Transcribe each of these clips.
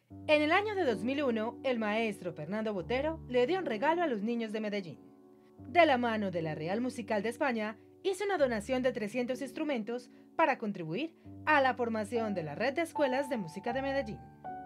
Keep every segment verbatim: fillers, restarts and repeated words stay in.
En el año de dos mil uno, el maestro Fernando Botero le dio un regalo a los niños de Medellín. De la mano de la Real Musical de España, hizo una donación de trescientos instrumentos para contribuir a la formación de la red de escuelas de música de Medellín.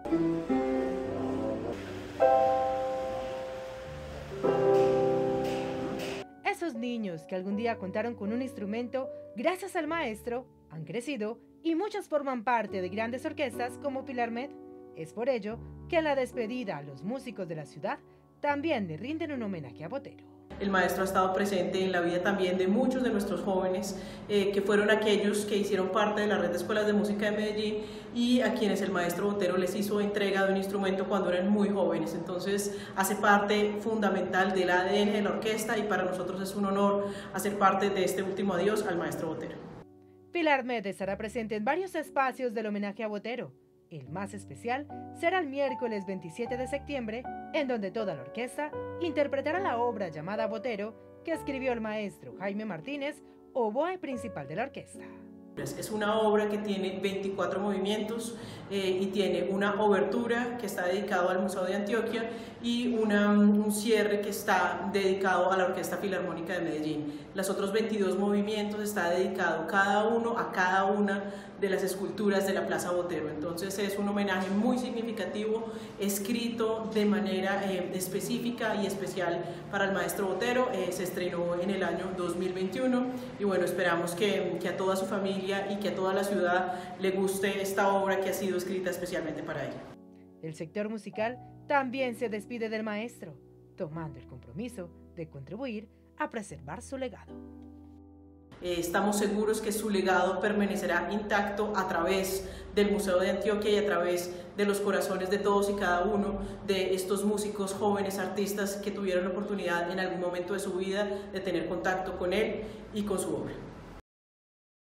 Esos niños que algún día contaron con un instrumento, gracias al maestro, han crecido y muchos forman parte de grandes orquestas como Filarmet. Es por ello que en la despedida a los músicos de la ciudad también le rinden un homenaje a Botero. El maestro ha estado presente en la vida también de muchos de nuestros jóvenes, eh, que fueron aquellos que hicieron parte de la red de escuelas de música de Medellín y a quienes el maestro Botero les hizo entrega de un instrumento cuando eran muy jóvenes. Entonces hace parte fundamental del A D N de la orquesta y para nosotros es un honor hacer parte de este último adiós al maestro Botero. Filarmet estará presente en varios espacios del homenaje a Botero. El más especial será el miércoles veintisiete de septiembre, en donde toda la orquesta interpretará la obra llamada Botero, que escribió el maestro Jaime Martínez, oboe principal de la orquesta. Es una obra que tiene veinticuatro movimientos eh, y tiene una obertura que está dedicado al Museo de Antioquia y una, un cierre que está dedicado a la Orquesta Filarmónica de Medellín. Los otros veintidós movimientos está dedicado cada uno a cada una de las esculturas de la Plaza Botero. Entonces es un homenaje muy significativo, escrito de manera eh, específica y especial para el maestro Botero. Eh, se estrenó en el año dos mil veintiuno y bueno, esperamos que, que a toda su familia y que a toda la ciudad le guste esta obra que ha sido escrita especialmente para ella. El sector musical también se despide del maestro, tomando el compromiso de contribuir a preservar su legado. Eh, estamos seguros que su legado permanecerá intacto a través del Museo de Antioquia y a través de los corazones de todos y cada uno de estos músicos jóvenes artistas que tuvieron la oportunidad en algún momento de su vida de tener contacto con él y con su obra.